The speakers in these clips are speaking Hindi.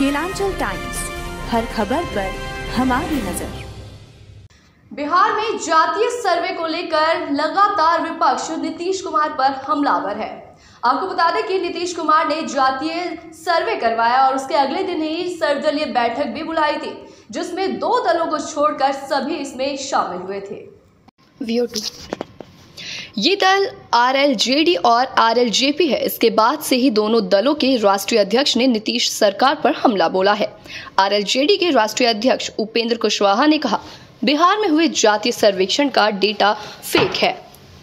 केलांचल टाइम्स, हर खबर पर हमारी नजर। बिहार में जातीय सर्वे को लेकर लगातार विपक्ष नीतीश कुमार पर हमलावर है। आपको बता दें कि नीतीश कुमार ने जातीय सर्वे करवाया और उसके अगले दिन ही सर्वदलीय बैठक भी बुलाई थी, जिसमें 2 दलों को छोड़कर सभी इसमें शामिल हुए थे। ये दल आरएलजेडी और आरएलजेपी है। इसके बाद से ही दोनों दलों के राष्ट्रीय अध्यक्ष ने नीतीश सरकार पर हमला बोला है। आरएलजेडी के राष्ट्रीय अध्यक्ष उपेंद्र कुशवाहा ने कहा, बिहार में हुए जातीय सर्वेक्षण का डेटा फेक है।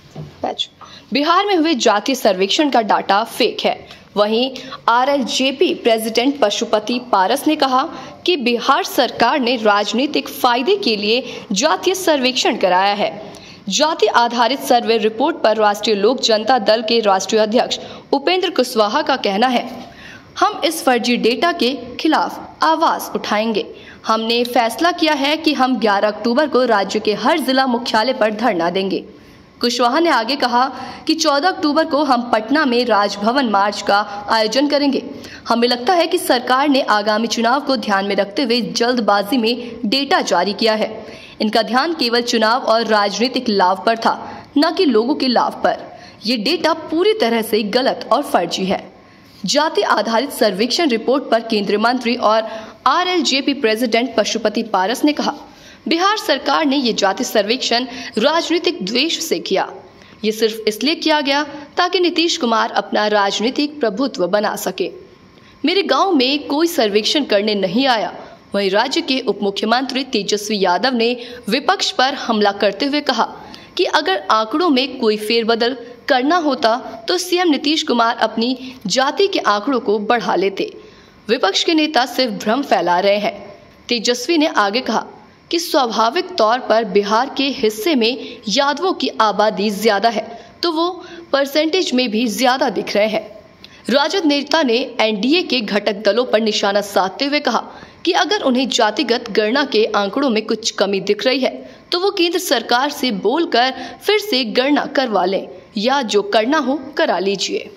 बिहार में हुए जातीय सर्वेक्षण का डाटा फेक है। वहीं आरएलजेपी प्रेसिडेंट पशुपति पारस ने कहा कि बिहार सरकार ने राजनीतिक फायदे के लिए जातीय सर्वेक्षण कराया है। जाति आधारित सर्वे रिपोर्ट पर राष्ट्रीय लोक जनता दल के राष्ट्रीय अध्यक्ष उपेंद्र कुशवाहा का कहना है, हम इस फर्जी डेटा के खिलाफ आवाज उठाएंगे। हमने फैसला किया है कि हम 11 अक्टूबर को राज्य के हर जिला मुख्यालय पर धरना देंगे। कुशवाहा ने आगे कहा कि 14 अक्टूबर को हम पटना में राजभवन मार्च का आयोजन करेंगे। हमें लगता है कि सरकार ने आगामी चुनाव को ध्यान में रखते हुए जल्दबाजी में डेटा जारी किया है। इनका ध्यान केवल चुनाव और राजनीतिक लाभ पर था, न कि लोगों के लाभ पर। ये डेटा पूरी तरह से गलत और फर्जी है। जाति आधारित सर्वेक्षण रिपोर्ट पर केंद्रीय मंत्री और आरएलजेपी प्रेसिडेंट पशुपति पारस ने कहा, बिहार सरकार ने ये जाति सर्वेक्षण राजनीतिक द्वेष से किया। ये सिर्फ इसलिए किया गया ताकि नीतीश कुमार अपना राजनीतिक प्रभुत्व बना सके। मेरे गांव में कोई सर्वेक्षण करने नहीं आया। वहीं राज्य के उप मुख्यमंत्री तेजस्वी यादव ने विपक्ष पर हमला करते हुए कहा कि अगर आंकड़ों में कोई फेरबदल करना होता तो सीएम नीतीश कुमार अपनी जाति के आंकड़ों को बढ़ा लेते। विपक्ष के नेता सिर्फ भ्रम फैला रहे हैं। तेजस्वी ने आगे कहा कि स्वाभाविक तौर पर बिहार के हिस्से में यादवों की आबादी ज्यादा है, तो वो परसेंटेज में भी ज्यादा दिख रहे हैं। राजद नेता ने एनडीए के घटक दलों पर निशाना साधते हुए कहा कि अगर उन्हें जातिगत गणना के आंकड़ों में कुछ कमी दिख रही है तो वो केंद्र सरकार से बोलकर फिर से गणना करवा लें या जो करना हो करा लीजिए।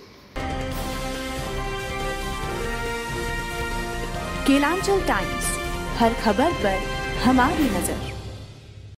केलांचल टाइम्स, हर खबर पर हमारी नजर।